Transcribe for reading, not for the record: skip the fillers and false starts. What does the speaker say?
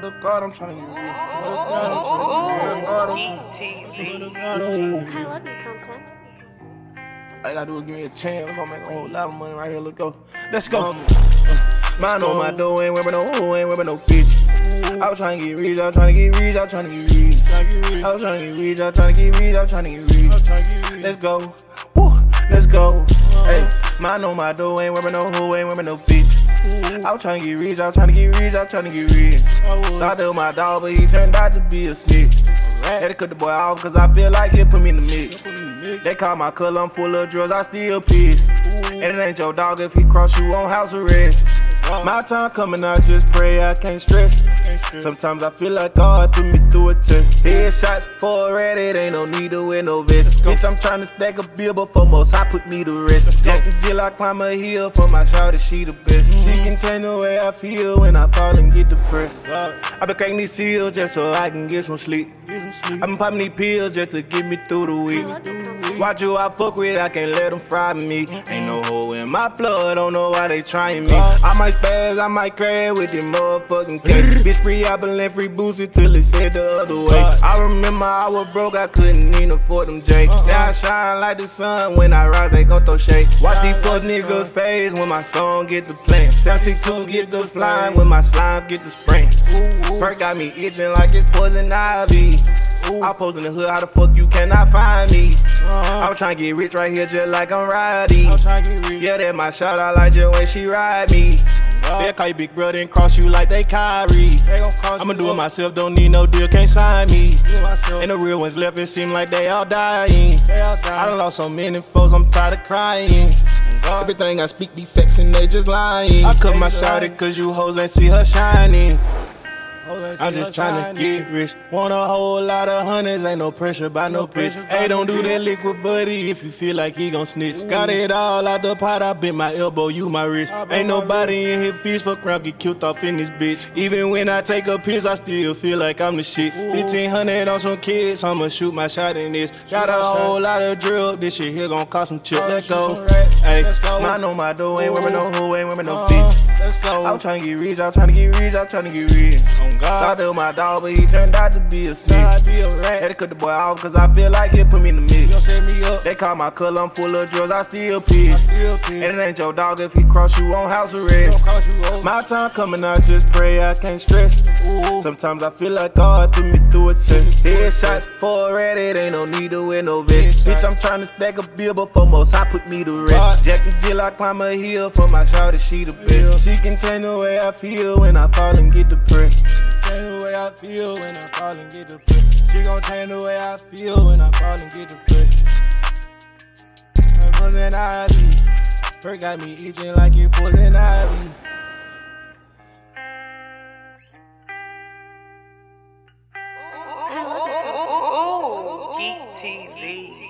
to God, I'm trying to get real. God, I'm trying to get real. I love you, Consent. All I gotta do is give me a chance. I'm gonna make a whole lot of money right here. Let's go. Let's go. Mine on my door, ain't wearing no hoe, ain't wearing no bitch. I was trying to get rich, I was trying to get rich, I was trying to get rich. I was trying to get rich, I was trying to get rich, I was trying to get rich. Let's go. Woo, let's go. Hey, mine on my door, ain't wearing no hoe, ain't wearing no bitch. I was trying to get rich, I was trying to get rich, I was trying to get rich. Thought that was my dog, but he turned out to be a snitch. Had to cut the boy off, cause I feel like he put me in the mix. They call my color, I'm full of drugs, I still piss. And it ain't your dog if he cross you on house arrest. My time coming, I just pray I can't stress. Sometimes I feel like God put me through a test. Headshots for a rat, it ain't no need to wear no vest. Bitch, I'm trying to stack a bill before most I put me to rest. Jack and Jill, I climb a hill for my shawty, she the best. She can change the way I feel when I fall and get depressed. I been cracking these seals just so I can get some sleep. I been popping these pills just to get me through the week. Watch who I fuck with, I can't let them fry me. Ain't no hole in my blood, don't know why they trying me. I might spaz, I might crash with them motherfucking cake. Bitch free, I been left free boosted till it said the other way. I remember I was broke, I couldn't even afford them J. Now I shine like the sun, when I rise they gon' throw shade. Watch these fuck niggas face when my song get the plan. 762 get the flying when my slime get the spring. Perk got me itching like it's poison ivy. I post in the hood, how the fuck you cannot find me? I was trying to get rich right here just like I'm riding. Yeah, that my shot, I like the way she ride me. They'll call you big brother and cross you like they Kyrie. I'ma do it myself, don't need no deal, can't sign me. And the real ones left, it seem like they all dying. I done lost so many folks, I'm tired of crying. Everything I speak be facts and they just lying. I cut my shawty cause you hoes ain't see her shining. I'm just tryna get rich. Want a whole lot of hundreds, ain't no pressure by no bitch. Hey, don't do that liquid buddy if you feel like he gon' snitch. Got it all out the pot, I bent my elbow, you my wrist. Ain't nobody in here fish for crowd, get killed off in this bitch. Even when I take a piss, I still feel like I'm the shit. 1500 on some kids, I'ma shoot my shot in this. Got a whole lot of drill, this shit here gon' cost some chip. Let's go. Hey, mine on my door, ain't wearing no hoe, ain't wearing no bitch. Let's go. I was trying to get rich, I was trying to get rich, I was trying to get rich. Thought that was my dog, but he turned out to be a snitch. Had to cut the boy off, cause I feel like he put me in the mix. They call my color, I'm full of drugs, I still piss. And it ain't your dog if he cross you on house arrest. My time coming, I just pray I can't stress. Sometimes I feel like God put me through a test. Headshots for a rat, it ain't no need to wear no vest. Bitch, I'm trying to stack a bill before most I put me to rest. Jack and Jill, I climb a hill for my shawty, she the best. She can change the way I feel when I fall and get depressed. Change the way I feel when I fall and get depressed. She gon' change the way I feel when I fall and get depressed. My poison ivy, Perk got me itching like it poison ivy. I love you, Consent. Geek TV.